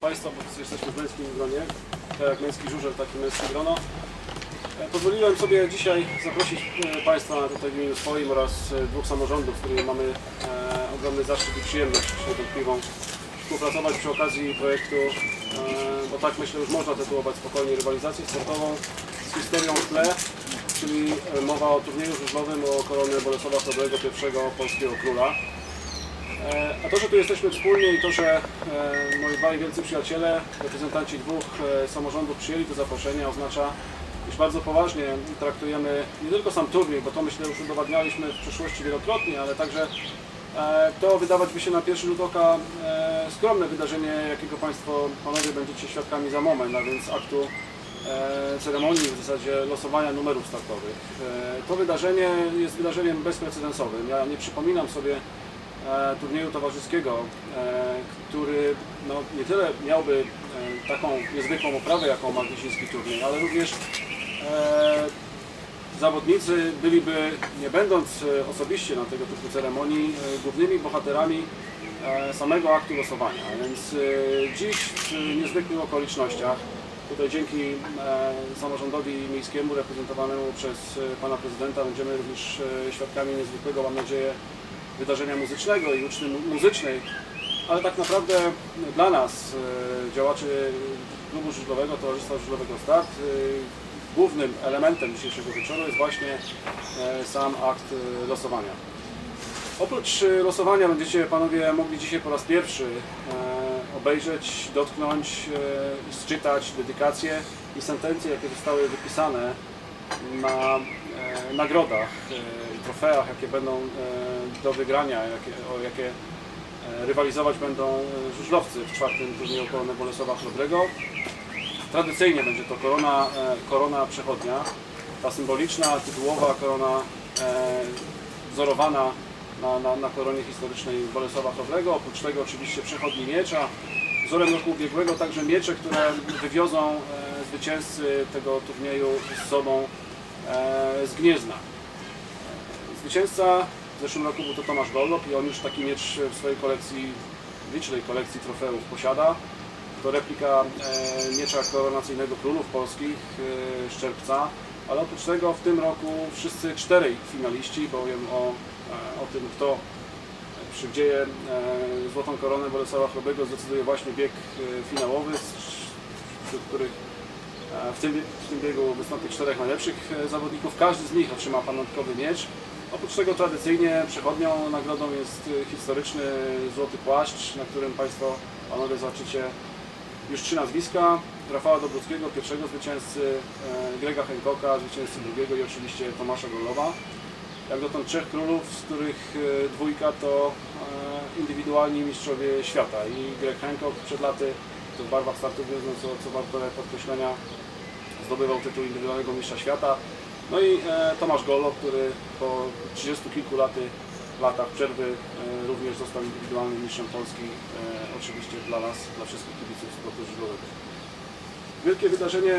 Państwa, bo jesteśmy w męskim gronie, tak jak męski żużel, tak i męskie grono. Pozwoliłem sobie dzisiaj zaprosić Państwa tutaj w imieniu swoim oraz dwóch samorządów, z którymi mamy ogromny zaszczyt i przyjemność niewątpliwą współpracować przy okazji projektu, bo tak myślę już można tytułować spokojnie rywalizację sportową z historią w tle, czyli mowa o turnieju żużlowym o koronę Bolesława Chrobrego, pierwszego polskiego króla. A to, że tu jesteśmy wspólnie i to, że moi dwaj wielcy przyjaciele, reprezentanci dwóch samorządów przyjęli to zaproszenie, oznacza, iż bardzo poważnie traktujemy nie tylko sam turniej, bo to myślę już udowadnialiśmy w przeszłości wielokrotnie, ale także to wydawać by się na pierwszy rzut oka skromne wydarzenie, jakiego Państwo, Panowie, będziecie świadkami za moment, a więc aktu ceremonii, w zasadzie losowania numerów startowych. To wydarzenie jest wydarzeniem bezprecedensowym. Ja nie przypominam sobie turnieju towarzyskiego, który nie tyle miałby taką niezwykłą oprawę, jaką ma gnieźnieński turniej, ale również zawodnicy byliby, nie będąc osobiście na tego typu ceremonii, głównymi bohaterami samego aktu losowania. Więc dziś w niezwykłych okolicznościach, tutaj dzięki samorządowi miejskiemu reprezentowanemu przez Pana Prezydenta, będziemy również świadkami niezwykłego, mam nadzieję, wydarzenia muzycznego i uczty muzycznej, ale tak naprawdę dla nas, działaczy klubu żużlowego, Towarzystwa Żużlowego Start, głównym elementem dzisiejszego wieczoru jest właśnie sam akt losowania. Oprócz losowania będziecie Panowie mogli dzisiaj po raz pierwszy obejrzeć, dotknąć i zczytać dedykacje i sentencje, jakie zostały wypisane na nagrodach i trofeach, jakie będą do wygrania, jakie rywalizować będą żużlowcy w czwartym turnieju Koronę Bolesława Chrobrego. Tradycyjnie będzie to korona przechodnia, ta symboliczna, tytułowa korona wzorowana na koronie historycznej Bolesława Chrobrego. Oprócz tego oczywiście przechodni miecza, wzorem roku ubiegłego także miecze, które wywiozą zwycięzcy tego turnieju z sobą z Gniezna. Zwycięzca w zeszłym roku był to Tomasz Gollop i on już taki miecz w swojej kolekcji, licznej kolekcji trofeów posiada. To replika miecza koronacyjnego królów polskich z czerwca, ale oprócz tego w tym roku wszyscy czterej finaliści, bowiem o tym, kto przywdzieje złotą koronę Bolesława Chrobrego, zdecyduje właśnie bieg finałowy, wśród których w tym biegu wystąpi czterech najlepszych zawodników. Każdy z nich otrzyma pamiątkowy miecz. Oprócz tego tradycyjnie przechodnią nagrodą jest historyczny złoty płaszcz, na którym Państwo, Panowie, zobaczycie już trzy nazwiska: Rafała Dobruckiego, pierwszego zwycięzcy, Grega Hancocka, zwycięzcy drugiego, i oczywiście Tomasza Gollowa. Jak dotąd trzech królów, z których dwójka to indywidualni mistrzowie świata. I Greg Hancock przed laty w barwach startu Gniezno, co warto podkreślenia, zdobywał tytuł indywidualnego mistrza świata. No i Tomasz Gollow, który po 30 kilku latach przerwy również został indywidualnym mistrzem Polski, oczywiście dla nas, dla wszystkich kibiców sportu żużlowego. Wielkie wydarzenie,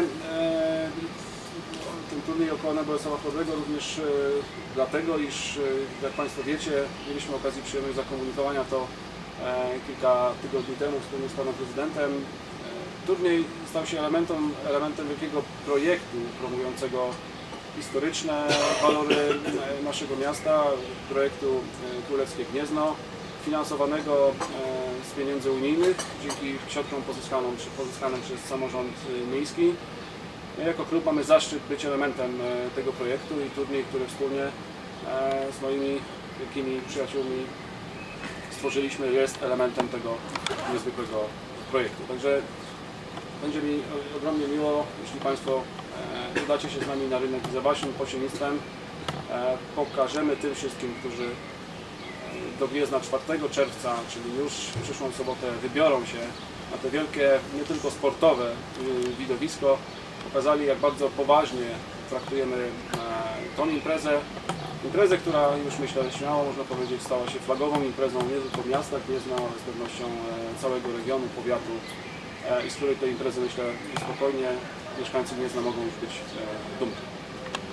ten turniej o koronę Bolesława Chrobrego, również dlatego, iż jak Państwo wiecie, mieliśmy okazję, przyjemność zakomunikowania to kilka tygodni temu wspólnie z Panem Prezydentem. Turniej stał się elementem wielkiego projektu promującego historyczne walory naszego miasta, projektu Królewskie Gniezno, finansowanego z pieniędzy unijnych dzięki środkom pozyskanym przez samorząd miejski. My jako klub mamy zaszczyt być elementem tego projektu i turniej, który wspólnie z moimi wielkimi przyjaciółmi stworzyliśmy, jest elementem tego niezwykłego projektu. Także będzie mi ogromnie miło, jeśli Państwo udacie się z nami na rynek za Waszym pośrednictwem. Pokażemy tym wszystkim, którzy do Gniezna 4 czerwca, czyli już w przyszłą sobotę, wybiorą się na te wielkie, nie tylko sportowe widowisko, pokazali, jak bardzo poważnie traktujemy tą imprezę, która już, myślę, śmiało można powiedzieć, stała się flagową imprezą nie tylko miasta Gniezna, ale z pewnością całego regionu, powiatu, i z której tej imprezy, myślę, spokojnie mieszkańcy Gniezna mogą już być dumni.